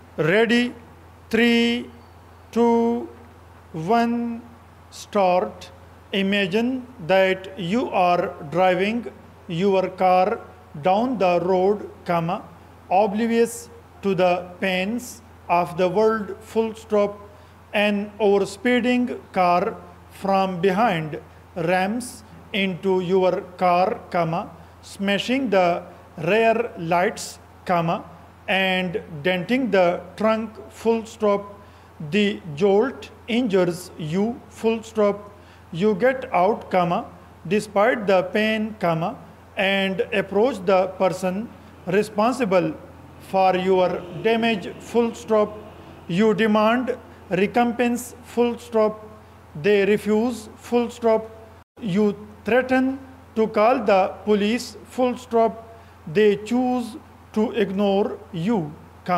Ready, 3, 2, 1, start. Imagine that you are driving your car down the road, oblivious to the pains of the world, full stop. An overspeeding car from behind rams into your car, smashing the rear lights, and denting the trunk, full stop. The jolt injures you, full stop. You get out, despite the pain, and approach the person responsible for your damage, full stop. You demand recompense, full stop. They refuse, full stop. You threaten to call the police, full stop. They choose to ignore you,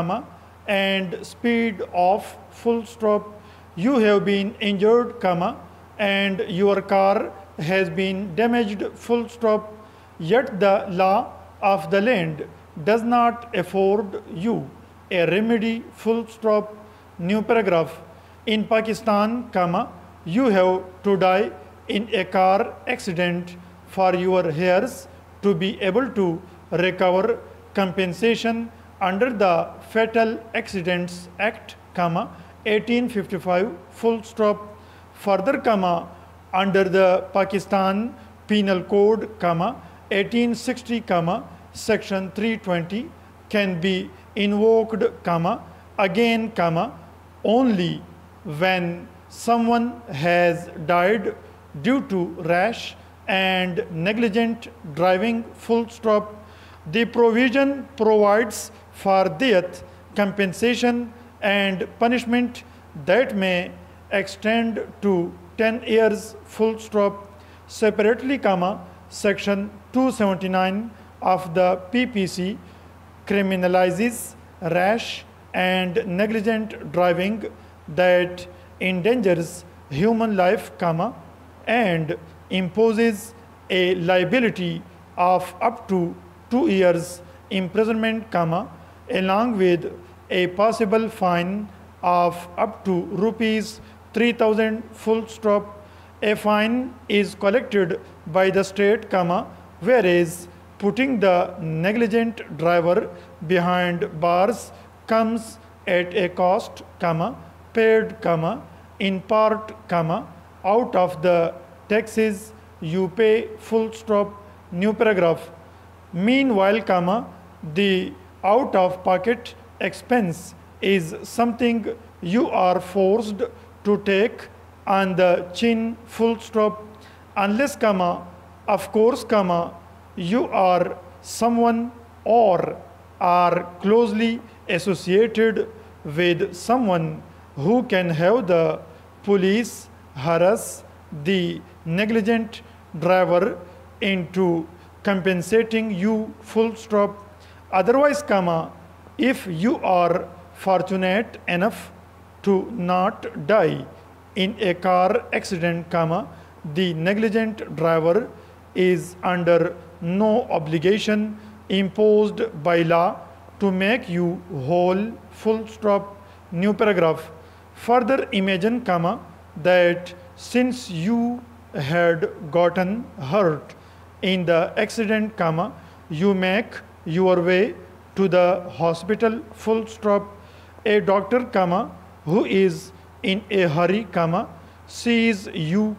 and speed off, full stop. You have been injured, and your car has been damaged, full stop. Yet the law of the land does not afford you a remedy, full stop. New paragraph. In Pakistan, you have to die in a car accident for your heirs to be able to recover compensation under the Fatal Accidents Act, 1855, full stop. Further, under the Pakistan Penal Code, 1860, section 320 can be invoked, again, only when someone has died due to rash and negligent driving, full stop. The provision provides for death, compensation, and punishment that may extend to 10 years, full stop. Separately, section 279 of the PPC criminalizes rash and negligent driving that endangers human life, and imposes a liability of up to 2 years imprisonment, along with a possible fine of up to rupees 3,000, full stop. A fine is collected by the state, whereas putting the negligent driver behind bars comes at a cost, paid, in part, out of the taxes you pay, full stop. New paragraph. Meanwhile, the out-of-pocket expense is something you are forced to take on the chin, full stop, unless, of course, you are someone or are closely associated with someone who can have the police harass the negligent driver into compensating you, full stop. Otherwise, if you are fortunate enough to not die in a car accident, the negligent driver is under no obligation imposed by law to make you whole, full stop. New paragraph. Further, imagine, that since you had gotten hurt in the accident, you make your way to the hospital, full stop. A doctor, who is in a hurry, sees you,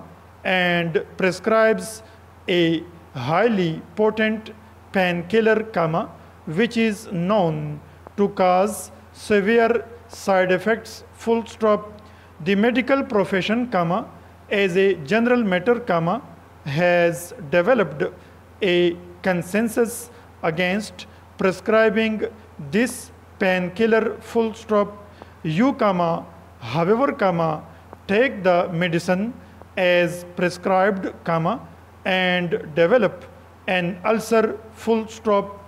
and prescribes a highly potent painkiller, which is known to cause severe side effects, full stop. The medical profession, as a general matter, has developed a consensus against prescribing this painkiller, full stop. You, however, take the medicine as prescribed, and develop an ulcer, full stop.